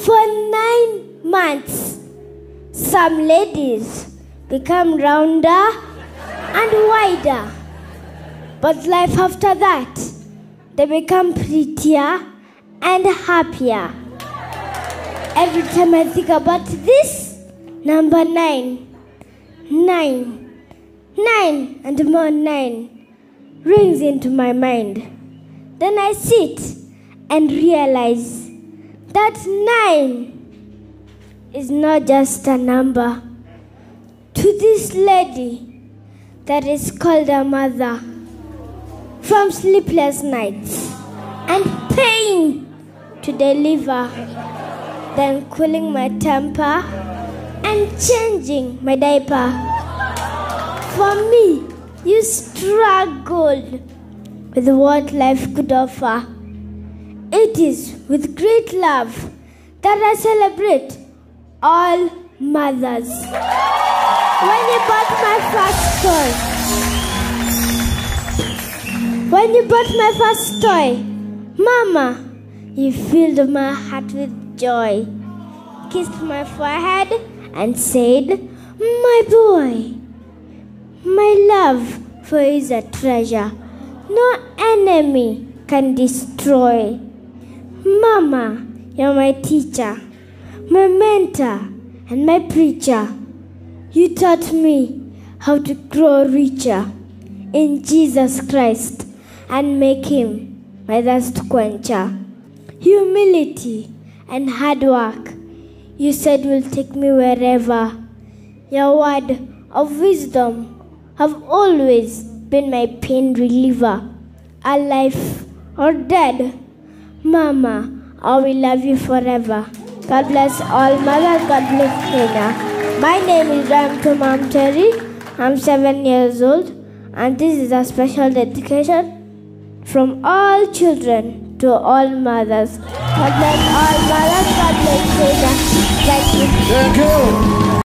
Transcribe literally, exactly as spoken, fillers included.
For nine months, some ladies become rounder and wider. But life after that, they become prettier and happier. Every time I think about this, number nine, nine, nine and more nine rings into my mind. Then I sit and realize that nine is not just a number. To this lady that is called a mother, from sleepless nights and pain to deliver, then cooling my temper and changing my diaper. For me, you struggled with what life could offer. It is with great love that I celebrate all mothers. When you bought my first toy, when you bought my first toy, Mama, you filled my heart with joy, kissed my forehead and said, my boy, my love for you is a treasure no enemy can destroy. Mama, you're my teacher, my mentor, and my preacher. You taught me how to grow richer in Jesus Christ and make Him my thirst quencher. Humility and hard work, you said, will take me wherever. Your word of wisdom have always been my pain reliever. Alive or dead, Mama, I will love you forever. God bless all mothers. God bless Kenya. My name is Ramto Mam Terry. I'm seven years old, and this is a special dedication from all children to all mothers. God bless all mothers. God bless Kenya. Thank you. Thank you.